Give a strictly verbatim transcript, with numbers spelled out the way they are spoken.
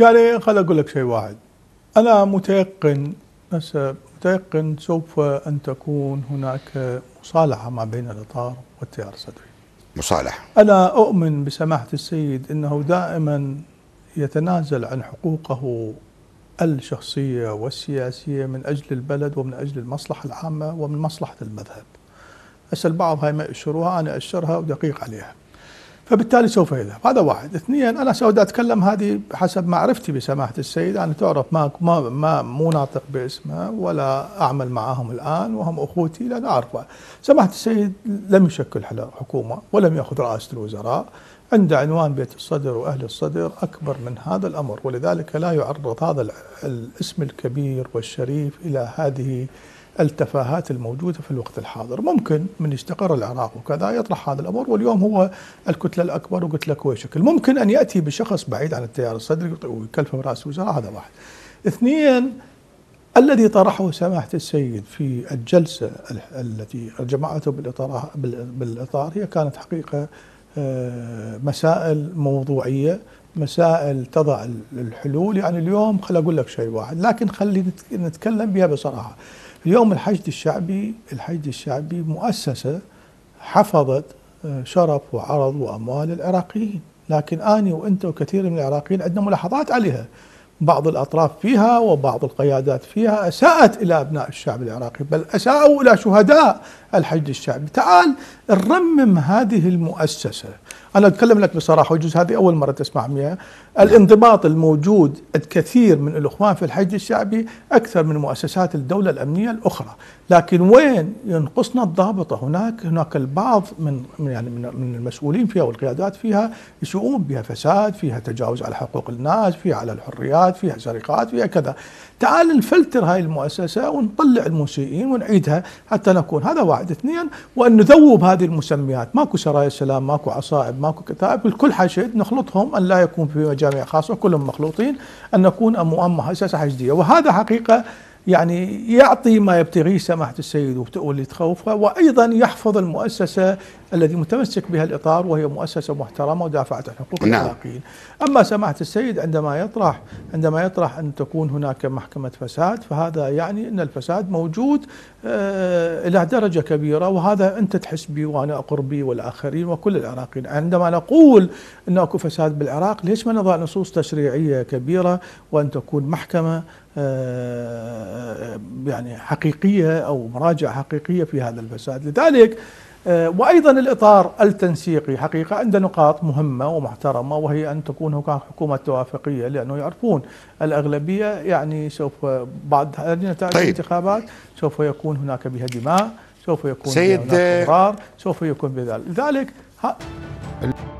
يعني خل أقول لك شيء واحد. أنا متيقن متيقن سوف أن تكون هناك مصالحة ما بين الإطار والتيار الصدري. مصالحة. أنا أؤمن بسماحة السيد أنه دائما يتنازل عن حقوقه الشخصية والسياسية من أجل البلد ومن أجل المصلحة العامة ومن مصلحة المذهب. هسه البعض هاي ما يأشروها، أنا أشرها ودقيق عليها. فبالتالي سوف يذهب. هذا واحد. اثنين، أنا سوف أتكلم هذه حسب معرفتي بسماحة السيد. أنا تعرف ما ما ما مو ناطق باسمه ولا أعمل معهم الآن وهم أخوتي، لأن أعرفه. سماحة السيد لم يشكل حكومة ولم يأخذ رئاسة الوزراء. عند عنوان بيت الصدر وأهل الصدر أكبر من هذا الأمر، ولذلك لا يعرض هذا الاسم الكبير والشريف إلى هذه التفاهات الموجودة في الوقت الحاضر. ممكن من يستقر العراق وكذا يطرح هذا الأمر، واليوم هو الكتلة الأكبر وقلت لك هو شكل. ممكن أن يأتي بشخص بعيد عن التيار الصدري ويكلفه رئاسة الوزراء، هذا واحد. اثنين، الذي طرحه سماحة السيد في الجلسة التي جمعته بالإطار, بالإطار هي كانت حقيقة مسائل موضوعية، مسائل تضع الحلول. يعني اليوم خل أقول لك شيء واحد، لكن خلي نتكلم بها بصراحة. اليوم الحشد الشعبي الحشد الشعبي مؤسسة حفظت شرف وعرض وأموال العراقيين، لكن أنا وأنت وكثير من العراقيين عندنا ملاحظات عليها. بعض الأطراف فيها وبعض القيادات فيها أساءت إلى أبناء الشعب العراقي، بل أساءوا إلى شهداء الحشد الشعبي. تعال نرمم هذه المؤسسة. أنا أتكلم لك بصراحة، ويجوز هذه أول مرة تسمع مني. الانضباط الموجود الكثير من الإخوان في الحشد الشعبي أكثر من مؤسسات الدولة الأمنية الأخرى، لكن وين ينقصنا الضابطة؟ هناك هناك البعض من يعني من المسؤولين فيها والقيادات فيها يسوؤون بها فساد، فيها تجاوز على حقوق الناس، فيها على الحريات، فيها سرقات، فيها كذا. تعال نفلتر هاي المؤسسة ونطلع المسيئين ونعيدها حتى نكون. هذا واحد. اثنين، وأن نذوب هذه المسميات. ماكو سرايا السلام، ماكو عصائب، ماكو كتائب، الكل حشد، نخلطهم أن لا يكون في مجاميع خاصة كلهم مخلوطين، أن نكون مؤسسة حشدية. وهذا حقيقة يعني يعطي ما يبتغيه سماحة السيد واللي تخوفها، وأيضا يحفظ المؤسسة التي متمسك بها الإطار، وهي مؤسسة محترمة ودافعت عن حقوق العراقيين. أما سماحة السيد عندما يطرح عندما يطرح أن تكون هناك محكمة فساد، فهذا يعني أن الفساد موجود آه إلى درجة كبيرة، وهذا أنت تحس به وأنا أقر به والآخرين وكل العراقيين. عندما نقول أن أكو فساد بالعراق، ليش ما نضع نصوص تشريعية كبيرة وأن تكون محكمة آه يعني حقيقية أو مراجع حقيقية في هذا الفساد؟ لذلك وأيضا الإطار التنسيقي حقيقة عنده نقاط مهمة ومحترمة، وهي أن تكون هناك حكومة توافقية، لأنه يعرفون الأغلبية يعني سوف بعد هذه نتائج الانتخابات سوف يكون هناك بها دماء، سوف يكون سيد بها هناك أضرار، سوف يكون بذلك. لذلك